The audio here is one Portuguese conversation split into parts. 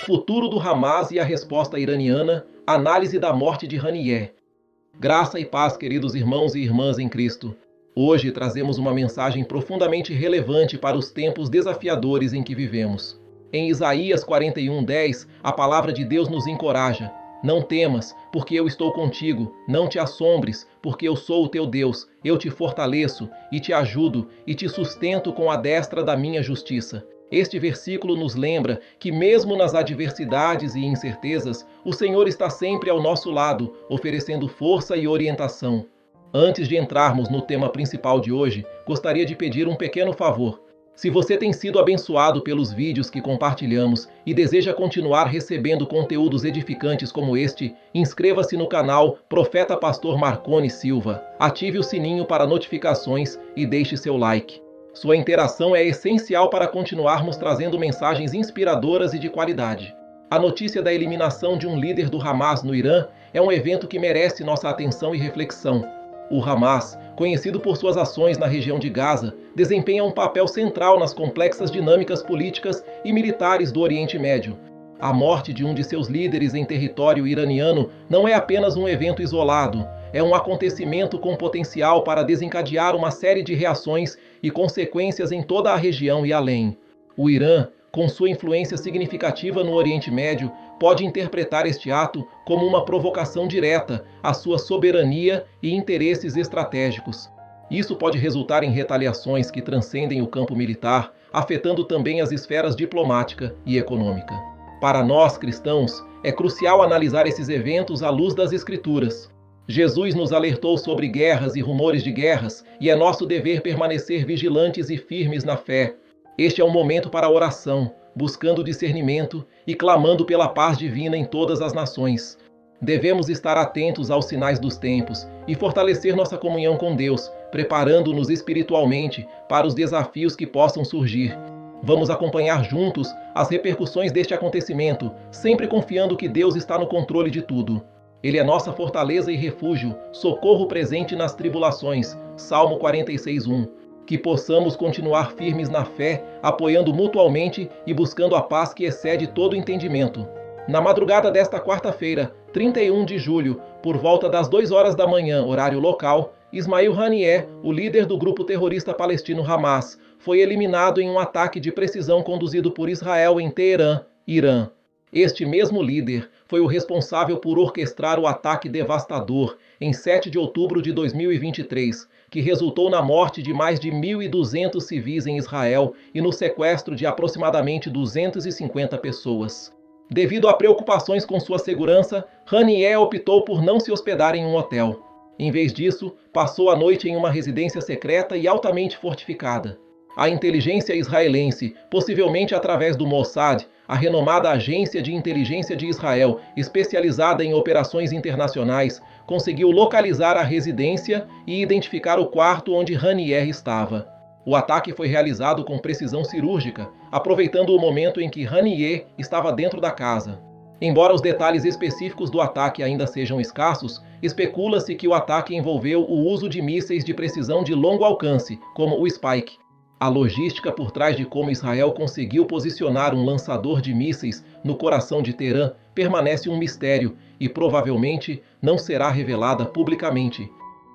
Futuro do Hamas e a resposta iraniana, análise da morte de Haniyeh. Graça e paz, queridos irmãos e irmãs em Cristo. Hoje trazemos uma mensagem profundamente relevante para os tempos desafiadores em que vivemos. Em Isaías 41:10, a palavra de Deus nos encoraja. Não temas, porque eu estou contigo. Não te assombres, porque eu sou o teu Deus. Eu te fortaleço, e te ajudo, e te sustento com a destra da minha justiça. Este versículo nos lembra que mesmo nas adversidades e incertezas, o Senhor está sempre ao nosso lado, oferecendo força e orientação. Antes de entrarmos no tema principal de hoje, gostaria de pedir um pequeno favor. Se você tem sido abençoado pelos vídeos que compartilhamos e deseja continuar recebendo conteúdos edificantes como este, inscreva-se no canal Profeta Pastor Marconi Silva, ative o sininho para notificações e deixe seu like. Sua interação é essencial para continuarmos trazendo mensagens inspiradoras e de qualidade. A notícia da eliminação de um líder do Hamas no Irã é um evento que merece nossa atenção e reflexão. O Hamas, conhecido por suas ações na região de Gaza, desempenha um papel central nas complexas dinâmicas políticas e militares do Oriente Médio. A morte de um de seus líderes em território iraniano não é apenas um evento isolado, é um acontecimento com potencial para desencadear uma série de reações e consequências em toda a região e além. O Irã, com sua influência significativa no Oriente Médio, pode interpretar este ato como uma provocação direta à sua soberania e interesses estratégicos. Isso pode resultar em retaliações que transcendem o campo militar, afetando também as esferas diplomática e econômica. Para nós, cristãos, é crucial analisar esses eventos à luz das Escrituras. Jesus nos alertou sobre guerras e rumores de guerras, e é nosso dever permanecer vigilantes e firmes na fé. Este é um momento para a oração, buscando discernimento e clamando pela paz divina em todas as nações. Devemos estar atentos aos sinais dos tempos e fortalecer nossa comunhão com Deus, preparando-nos espiritualmente para os desafios que possam surgir. Vamos acompanhar juntos as repercussões deste acontecimento, sempre confiando que Deus está no controle de tudo. Ele é nossa fortaleza e refúgio, socorro presente nas tribulações. Salmo 46:1. Que possamos continuar firmes na fé, apoiando mutualmente e buscando a paz que excede todo entendimento. Na madrugada desta quarta-feira, 31 de julho, por volta das 2 horas da manhã, horário local, Ismail Haniyeh, o líder do grupo terrorista palestino Hamas, foi eliminado em um ataque de precisão conduzido por Israel em Teherã, Irã. Este mesmo líder foi o responsável por orquestrar o ataque devastador em 7 de outubro de 2023, que resultou na morte de mais de 1.200 civis em Israel e no sequestro de aproximadamente 250 pessoas. Devido a preocupações com sua segurança, Haniyeh optou por não se hospedar em um hotel. Em vez disso, passou a noite em uma residência secreta e altamente fortificada. A inteligência israelense, possivelmente através do Mossad, a renomada agência de inteligência de Israel, especializada em operações internacionais, conseguiu localizar a residência e identificar o quarto onde Haniyeh estava. O ataque foi realizado com precisão cirúrgica, aproveitando o momento em que Haniyeh estava dentro da casa. Embora os detalhes específicos do ataque ainda sejam escassos, especula-se que o ataque envolveu o uso de mísseis de precisão de longo alcance, como o Spike. A logística por trás de como Israel conseguiu posicionar um lançador de mísseis no coração de Teherã permanece um mistério e provavelmente não será revelada publicamente.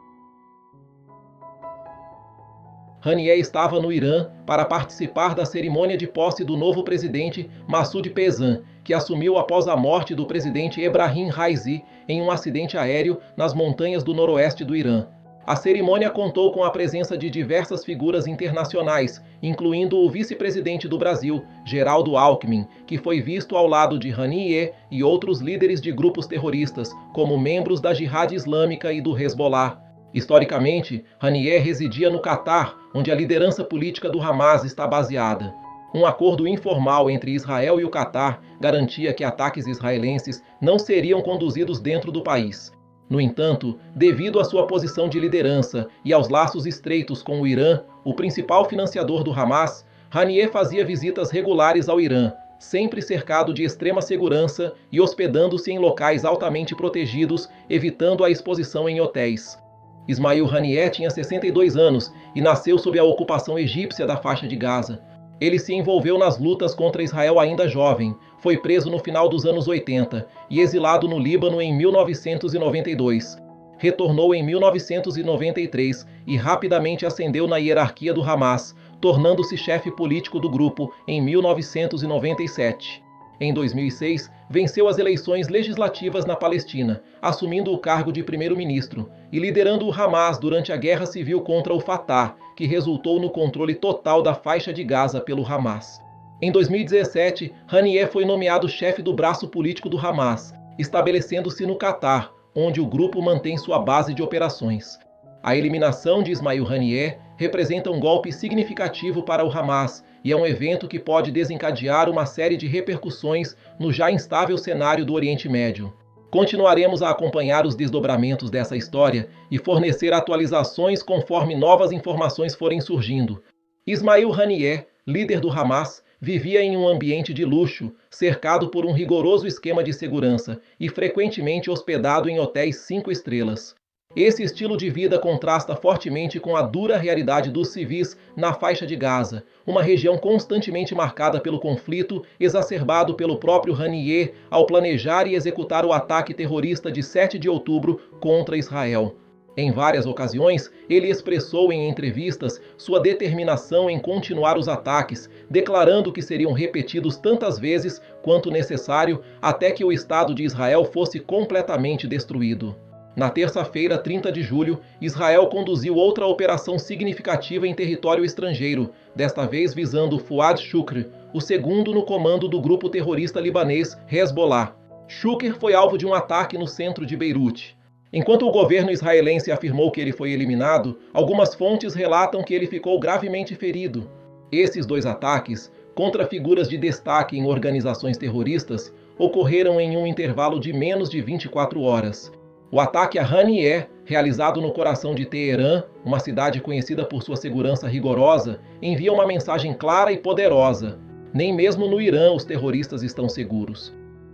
Haniyeh estava no Irã para participar da cerimônia de posse do novo presidente Massoud Pezan, que assumiu após a morte do presidente Ebrahim Raisi em um acidente aéreo nas montanhas do noroeste do Irã. A cerimônia contou com a presença de diversas figuras internacionais, incluindo o vice-presidente do Brasil, Geraldo Alckmin, que foi visto ao lado de Haniyeh e outros líderes de grupos terroristas, como membros da Jihad Islâmica e do Hezbollah. Historicamente, Haniyeh residia no Catar, onde a liderança política do Hamas está baseada. Um acordo informal entre Israel e o Catar garantia que ataques israelenses não seriam conduzidos dentro do país. No entanto, devido à sua posição de liderança e aos laços estreitos com o Irã, o principal financiador do Hamas, Haniyeh fazia visitas regulares ao Irã, sempre cercado de extrema segurança e hospedando-se em locais altamente protegidos, evitando a exposição em hotéis. Ismail Haniyeh tinha 62 anos e nasceu sob a ocupação egípcia da faixa de Gaza. Ele se envolveu nas lutas contra Israel ainda jovem, foi preso no final dos anos 80 e exilado no Líbano em 1992. Retornou em 1993 e rapidamente ascendeu na hierarquia do Hamas, tornando-se chefe político do grupo em 1997. Em 2006, venceu as eleições legislativas na Palestina, assumindo o cargo de primeiro-ministro e liderando o Hamas durante a guerra civil contra o Fatah, que resultou no controle total da faixa de Gaza pelo Hamas. Em 2017, Haniyeh foi nomeado chefe do braço político do Hamas, estabelecendo-se no Catar, onde o grupo mantém sua base de operações. A eliminação de Ismail Haniyeh representa um golpe significativo para o Hamas e é um evento que pode desencadear uma série de repercussões no já instável cenário do Oriente Médio. Continuaremos a acompanhar os desdobramentos dessa história e fornecer atualizações conforme novas informações forem surgindo. Ismail Haniyeh, líder do Hamas, vivia em um ambiente de luxo, cercado por um rigoroso esquema de segurança e frequentemente hospedado em hotéis 5 estrelas. Esse estilo de vida contrasta fortemente com a dura realidade dos civis na faixa de Gaza, uma região constantemente marcada pelo conflito, exacerbado pelo próprio Haniyeh ao planejar e executar o ataque terrorista de 7 de outubro contra Israel. Em várias ocasiões, ele expressou em entrevistas sua determinação em continuar os ataques, declarando que seriam repetidos tantas vezes quanto necessário até que o Estado de Israel fosse completamente destruído. Na terça-feira, 30 de julho, Israel conduziu outra operação significativa em território estrangeiro, desta vez visando Fuad Shukr, o segundo no comando do grupo terrorista libanês Hezbollah. Shukr foi alvo de um ataque no centro de Beirute. Enquanto o governo israelense afirmou que ele foi eliminado, algumas fontes relatam que ele ficou gravemente ferido. Esses 2 ataques, contra figuras de destaque em organizações terroristas, ocorreram em um intervalo de menos de 24 horas. O ataque a Haniyeh, realizado no coração de Teherã, uma cidade conhecida por sua segurança rigorosa, envia uma mensagem clara e poderosa. Nem mesmo no Irã os terroristas estão seguros.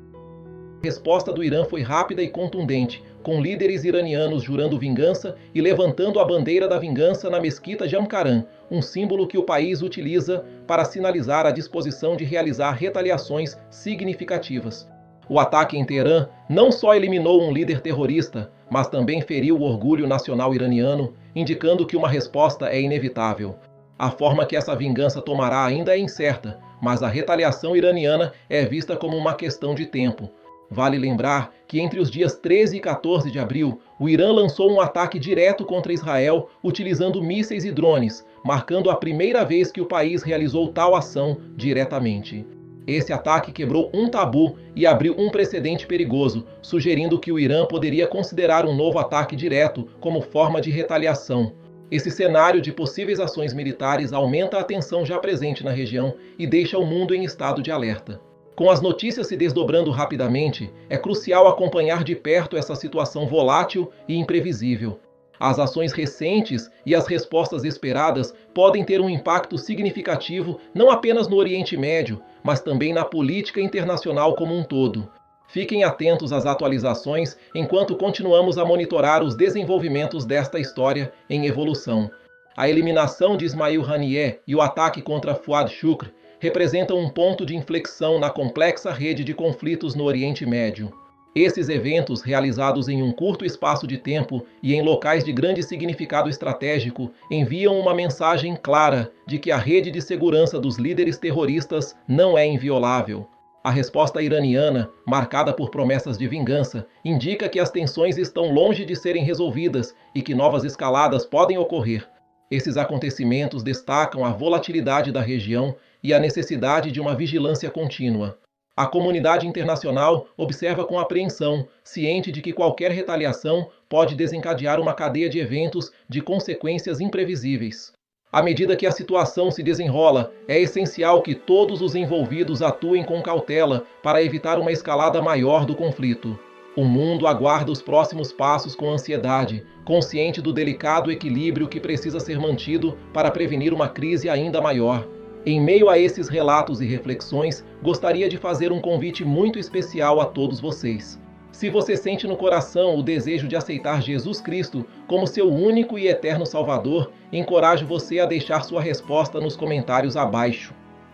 A resposta do Irã foi rápida e contundente, com líderes iranianos jurando vingança e levantando a bandeira da vingança na mesquita Jamkaran, um símbolo que o país utiliza para sinalizar a disposição de realizar retaliações significativas. O ataque em Teherã não só eliminou um líder terrorista, mas também feriu o orgulho nacional iraniano, indicando que uma resposta é inevitável. A forma que essa vingança tomará ainda é incerta, mas a retaliação iraniana é vista como uma questão de tempo. Vale lembrar que entre os dias 13 e 14 de abril, o Irã lançou um ataque direto contra Israel utilizando mísseis e drones, marcando a primeira vez que o país realizou tal ação diretamente. Esse ataque quebrou um tabu e abriu um precedente perigoso, sugerindo que o Irã poderia considerar um novo ataque direto como forma de retaliação. Esse cenário de possíveis ações militares aumenta a tensão já presente na região e deixa o mundo em estado de alerta. Com as notícias se desdobrando rapidamente, é crucial acompanhar de perto essa situação volátil e imprevisível. As ações recentes e as respostas esperadas podem ter um impacto significativo não apenas no Oriente Médio, mas também na política internacional como um todo. Fiquem atentos às atualizações enquanto continuamos a monitorar os desenvolvimentos desta história em evolução. A eliminação de Ismail Haniyeh e o ataque contra Fuad Shukr representam um ponto de inflexão na complexa rede de conflitos no Oriente Médio. Esses eventos, realizados em um curto espaço de tempo e em locais de grande significado estratégico, enviam uma mensagem clara de que a rede de segurança dos líderes terroristas não é inviolável. A resposta iraniana, marcada por promessas de vingança, indica que as tensões estão longe de serem resolvidas e que novas escaladas podem ocorrer. Esses acontecimentos destacam a volatilidade da região e a necessidade de uma vigilância contínua. A comunidade internacional observa com apreensão, ciente de que qualquer retaliação pode desencadear uma cadeia de eventos de consequências imprevisíveis. À medida que a situação se desenrola, é essencial que todos os envolvidos atuem com cautela para evitar uma escalada maior do conflito. O mundo aguarda os próximos passos com ansiedade, consciente do delicado equilíbrio que precisa ser mantido para prevenir uma crise ainda maior. Em meio a esses relatos e reflexões, gostaria de fazer um convite muito especial a todos vocês. Se você sente no coração o desejo de aceitar Jesus Cristo como seu único e eterno Salvador, encorajo você a deixar sua resposta nos comentários abaixo.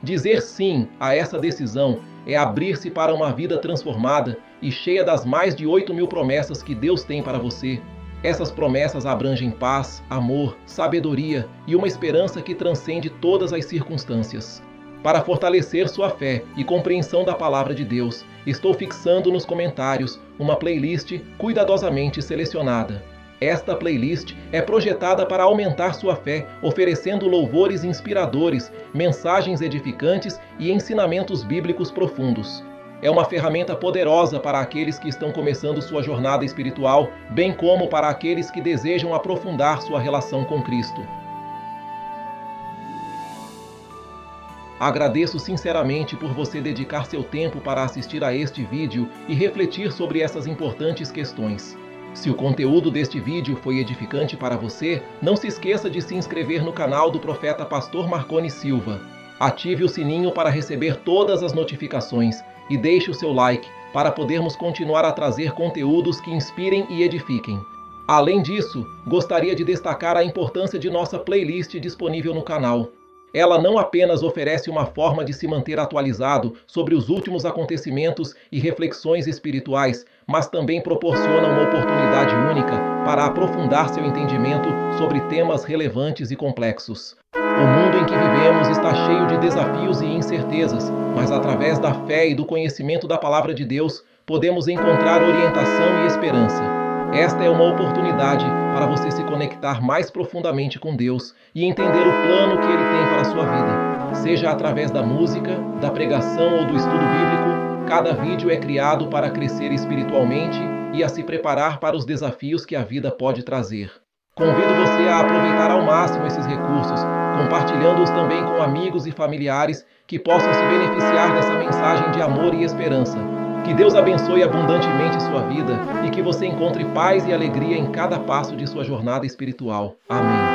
Dizer sim a essa decisão é abrir-se para uma vida transformada e cheia das mais de 8.000 promessas que Deus tem para você. Essas promessas abrangem paz, amor, sabedoria e uma esperança que transcende todas as circunstâncias. Para fortalecer sua fé e compreensão da palavra de Deus, estou fixando nos comentários uma playlist cuidadosamente selecionada. Esta playlist é projetada para aumentar sua fé, oferecendo louvores inspiradores, mensagens edificantes e ensinamentos bíblicos profundos. É uma ferramenta poderosa para aqueles que estão começando sua jornada espiritual, bem como para aqueles que desejam aprofundar sua relação com Cristo. Agradeço sinceramente por você dedicar seu tempo para assistir a este vídeo e refletir sobre essas importantes questões. Se o conteúdo deste vídeo foi edificante para você, não se esqueça de se inscrever no canal do Profeta Pastor Marconi Silva. Ative o sininho para receber todas as notificações e deixe o seu like para podermos continuar a trazer conteúdos que inspirem e edifiquem. Além disso, gostaria de destacar a importância de nossa playlist disponível no canal. Ela não apenas oferece uma forma de se manter atualizado sobre os últimos acontecimentos e reflexões espirituais, mas também proporciona uma oportunidade única para aprofundar seu entendimento sobre temas relevantes e complexos. O mundo em que vivemos está cheio de desafios e incertezas, mas através da fé e do conhecimento da palavra de Deus, podemos encontrar orientação e esperança. Esta é uma oportunidade para você se conectar mais profundamente com Deus e entender o plano que Ele tem para a sua vida. Seja através da música, da pregação ou do estudo bíblico, cada vídeo é criado para crescer espiritualmente e a se preparar para os desafios que a vida pode trazer. Convido você a aproveitar ao máximo esses recursos, compartilhando-os também com amigos e familiares que possam se beneficiar dessa mensagem de amor e esperança. Que Deus abençoe abundantemente sua vida e que você encontre paz e alegria em cada passo de sua jornada espiritual. Amém.